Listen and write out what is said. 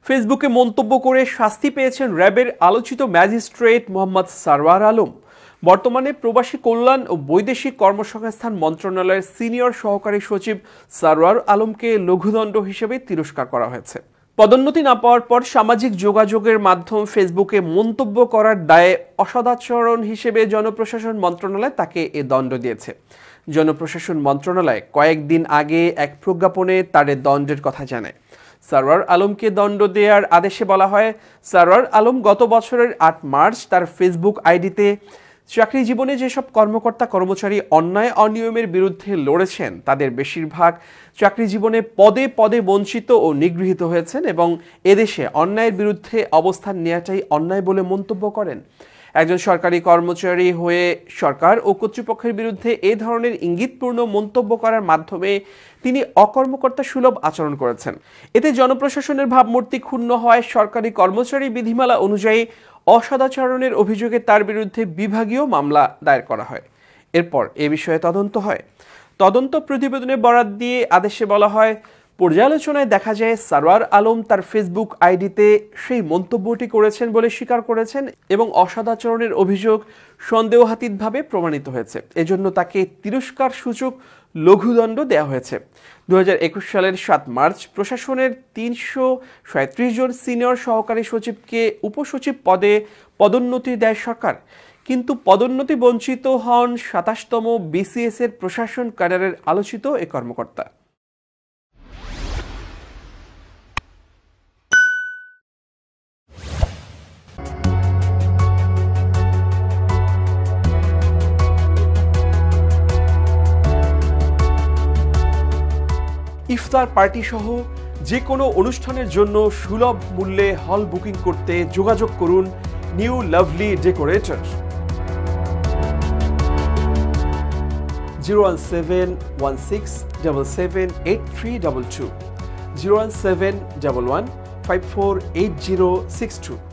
ফেসবুকে মন্তব্য করে শাস্তি পেয়েছেন র্যাবের আলোচিত ম্যাজিস্ট্রেট মোহাম্মদ সারওয়ার আলম। বর্তমানে প্রবাসী কল্যাণ ও বৈদেশিক কর্মসংস্থান মন্ত্রণালয়ের সিনিয়র সহকারী সচিব সারওয়ার আলমকে লঘুদণ্ড হিসেবে তিরস্কার করা হয়েছে। পদোন্নতি না পাওয়ার পর সামাজিক যোগাযোগের মাধ্যম ফেসবুকে মন্তব্য করার দায়ে অসদাচরণ হিসেবে জনপ্রশাসন মন্ত্রণালয় তাকে এ দণ্ড দিয়েছে। জনপ্রশাসন মন্ত্রণালয় কয়েকদিন আগে এক প্রজ্ঞাপনে তার দণ্ডের কথা জানায়। সারওয়ার আলমকে দণ্ড দেওয়ার আদেশে বলা হয়, সারওয়ার আলম গত বছরের ৮ মার্চ তার ফেসবুক আইডিতে চাকরি জীবনে যেসব কর্মকর্তা কর্মচারী অন্যায় অনিয়মের বিরুদ্ধে লড়েছেন তাদের বেশিরভাগ চাকরি জীবনে পদে পদে বঞ্চিত ও নিগৃহীত হয়েছেন এবং এদেশে অন্যায়ের বিরুদ্ধে অবস্থান নেওয়াটাই অন্যায় বলে মন্তব্য করেন। একজন সরকারি কর্মচারী হয়ে সরকার ও কর্তৃপক্ষের বিরুদ্ধে এ ধরনের ইঙ্গিতপূর্ণ মন্তব্য করার মাধ্যমে তিনি অকর্মকর্তা সুলভ আচরণ করেছেন। এতে জনপ্রশাসনের ভাবমূর্তি ক্ষুণ্ণ হয়। সরকারি কর্মচারী বিধিমালা অনুযায়ী অসদাচরণের অভিযোগে তার বিরুদ্ধে বিভাগীয় মামলা দায়ের করা হয়। এরপর এ বিষয়ে তদন্ত হয়। তদন্ত প্রতিবেদনে বরাত দিয়ে আদেশে বলা হয়, পর্যালোচনায় দেখা যায় সারওয়ার আলম তার ফেসবুক আইডিতে সেই মন্তব্যটি করেছেন বলে স্বীকার করেছেন এবং অসদাচরণের অভিযোগ সন্দেহাতীতভাবে প্রমাণিত হয়েছে। এজন্য তাকে তিরস্কার সূচক লঘুদণ্ড দেওয়া হয়েছে। 2021 সালের 7 মার্চ প্রশাসনের 337 জন সিনিয়র সহকারী সচিবকে উপসচিব পদে পদোন্নতি দেয় সরকার, কিন্তু পদোন্নতি বঞ্চিত হন 27তম BCS এর প্রশাসন ক্যাডারের আলোচিত এ কর্মকর্তা। ইফতার পার্টি সহ যে কোনো অনুষ্ঠানের জন্য সুলভ মূল্যে হল বুকিং করতে যোগাযোগ করুন নিউ লাভলি ডেকোরেটর। 01716778322 01711548062।